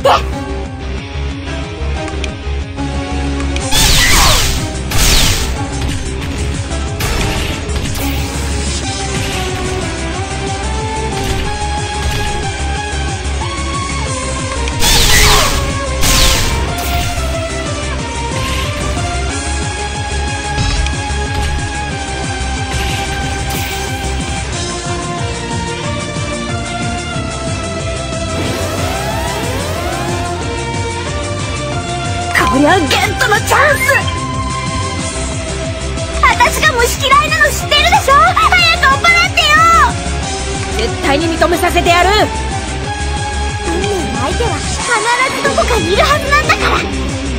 って。こりゃゲットのチャンス。私が虫嫌いなの知ってるでしょ。早く追っ払ってよ。 絶対に認めさせてやる。 運命の相手は必ずどこかにいるはずなんだから。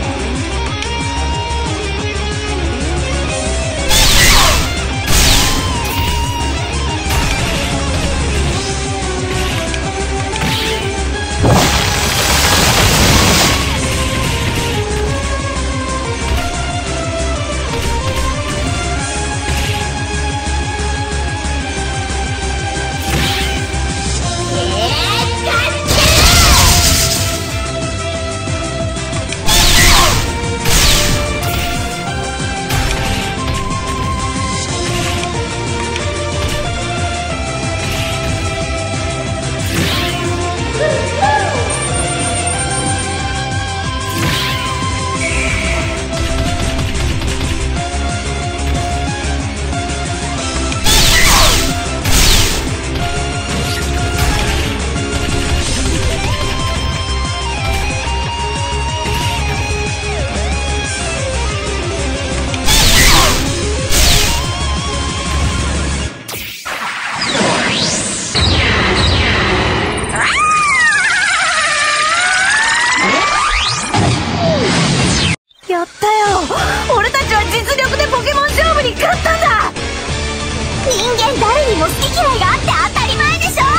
やったよ。俺たちは実力でポケモン勝負に勝ったんだ。人間誰にも好き嫌いがあって当たり前でしょ。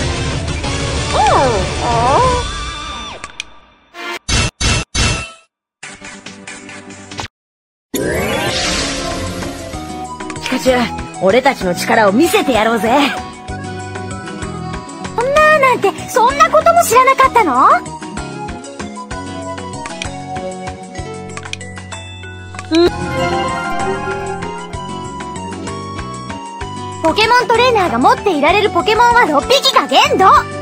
ピカチュウ、俺たちの力を見せてやろうぜ。 そんななんて、そんなことも知らなかったの？ポケモントレーナーが持っていられるポケモンは6匹が限度。